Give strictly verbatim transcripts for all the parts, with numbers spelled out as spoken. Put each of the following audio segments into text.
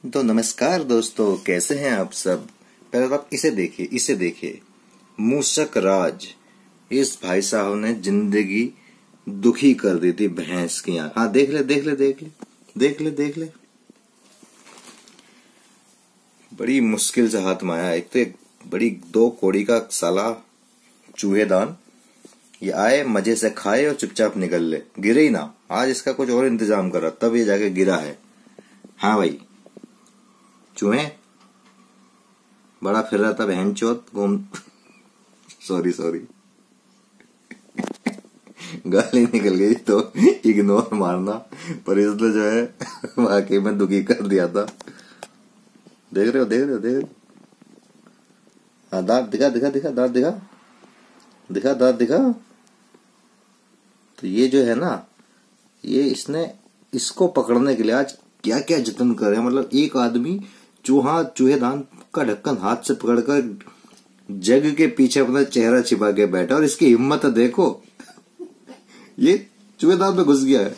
तो नमस्कार दोस्तों, कैसे हैं आप सब। पहले तो आप इसे देखिए, इसे देखिए, मूसक राज। इस भाई साहब ने जिंदगी दुखी कर दी थी भैंस की आंख। हाँ, देख ले देख ले देख ले देख ले देख ले बड़ी मुश्किल से हाथ में आया। एक तो एक बड़ी दो कोड़ी का साला चूहेदान, ये आए मजे से खाए और चुपचाप निकल ले, गिरे ही ना। आज इसका कुछ और इंतजाम करा तब ये जाके गिरा है। हाँ भाई, चूहे बड़ा फिर रहा था बहन चौथ घूम सॉरी सॉरी गाली निकल गई तो इग्नोर मारना, पर इसने जो है वाकई में दुखी कर दिया था। देख रहे हो देख रहे हो देख रहे हो हाँ, दांत दिखा दिखा दिखा दांत दिखा दिखा दांत दिखा। तो ये जो है ना, ये इसने इसको पकड़ने के लिए आज क्या क्या जतन करे। मतलब एक आदमी चूहा चूहेदान का ढक्कन हाथ से पकड़कर जग के पीछे अपना चेहरा छिपा के बैठा, और इसकी हिम्मत देखो, ये चूहेदान में घुस गया है।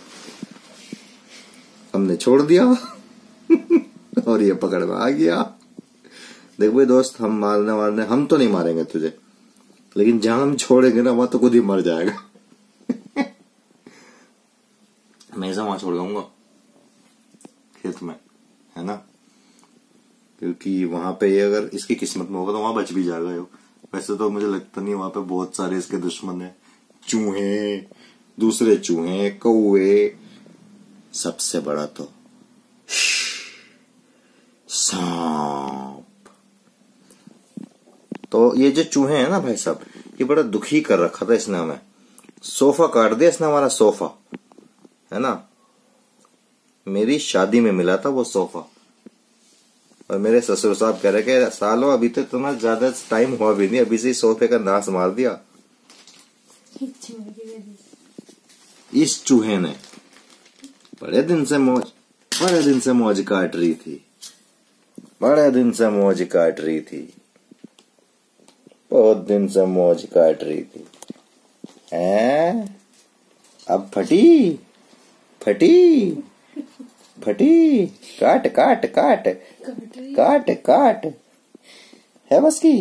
हमने छोड़ दिया और ये पकड़ में आ गया। देख भाई दोस्त, हम मारने वारने हम तो नहीं मारेंगे तुझे, लेकिन जहां हम छोड़ेंगे ना वहां तो खुद ही मर जाएगा। मैं ऐसा वहां छोड़ जाऊंगा खेत में, है ना, क्योंकि वहां पे ये अगर इसकी किस्मत में होगा तो वहां बच भी जाएगा ये। वैसे तो मुझे लगता नहीं, वहां पे बहुत सारे इसके दुश्मन है, चूहे, दूसरे चूहे, कौवे, सबसे बड़ा तो सांप। तो ये जो चूहे हैं ना भाई साहब, ये बड़ा दुखी कर रखा था इसने हमें। सोफा काट दिया इसने, हमारा सोफा, है ना। मेरी शादी में मिला था वो सोफा, और मेरे ससुर साहब कह रहे कि सालों अभी तो इतना ज्यादा टाइम हुआ भी नहीं, अभी से सोफे का नाश मार दिया। इस चूहे ने बड़े दिन से मौज बड़े दिन से मौज काट रही थी बड़े दिन से मौज काट रही थी बहुत दिन से मौज काट रही थी हैं? अब फटी फटी फटी काट काट काट काट काट है बस की।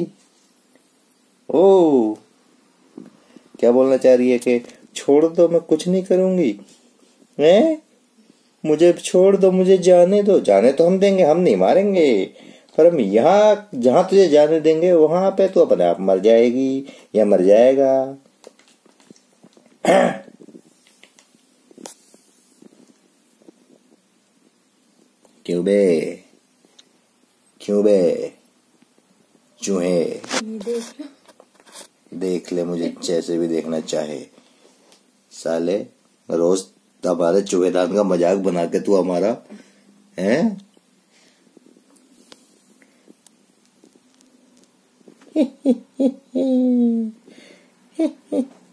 ओ, क्या बोलना चाह रही है कि छोड़ दो, मैं कुछ नहीं करूंगी, हैं? मुझे छोड़ दो, मुझे जाने दो। जाने तो हम देंगे, हम नहीं मारेंगे, पर हम यहाँ जहां तुझे जाने देंगे वहां पे तो अपने आप मर जाएगी या मर जाएगा। क्यों बे क्यों बे चूहे, देख ले मुझे जैसे भी देखना चाहे। साले रोज हमारे चूहेदान का मजाक बना के तू हमारा है।